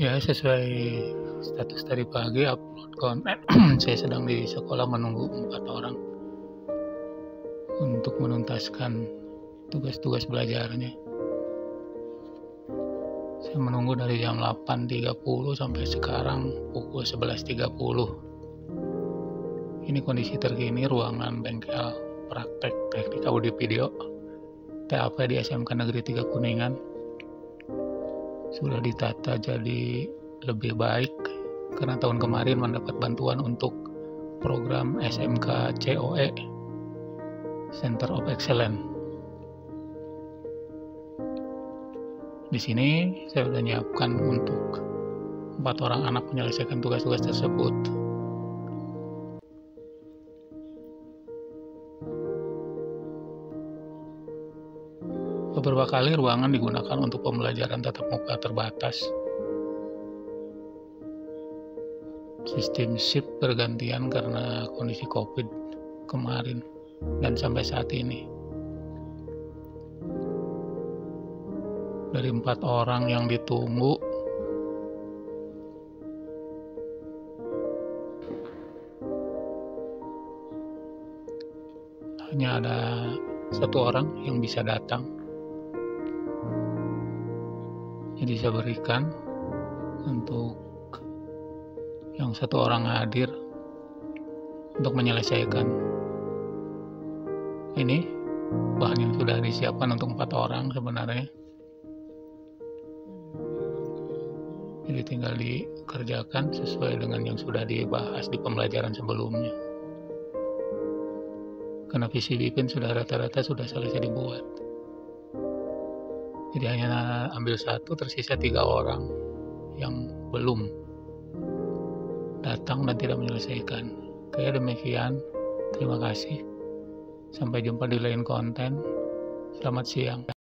Ya, sesuai status tadi pagi upload konten. Saya sedang di sekolah menunggu 4 orang untuk menuntaskan tugas-tugas belajarnya. Saya menunggu dari jam 8.30 sampai sekarang pukul 11.30. Ini kondisi terkini ruangan bengkel praktek teknik audio video TAP di SMK Negeri 3 Kuningan. Sudah ditata jadi lebih baik karena tahun kemarin mendapat bantuan untuk program SMK COE Center of Excellence. Di sini saya sudah menyiapkan untuk 4 orang anak menyelesaikan tugas-tugas tersebut. Beberapa kali ruangan digunakan untuk pembelajaran tatap muka terbatas. Sistem shift bergantian karena kondisi COVID kemarin dan sampai saat ini. Dari 4 orang yang ditunggu, hanya ada 1 orang yang bisa datang. Jadi saya berikan untuk yang 1 orang hadir untuk menyelesaikan ini bahan yang sudah disiapkan untuk 4 orang sebenarnya. Jadi tinggal dikerjakan sesuai dengan yang sudah dibahas di pembelajaran sebelumnya. Karena visi Bipin sudah rata-rata sudah selesai dibuat. Jadi hanya ambil 1, tersisa 3 orang yang belum datang dan tidak menyelesaikan. Oke, demikian. Terima kasih. Sampai jumpa di lain konten. Selamat siang.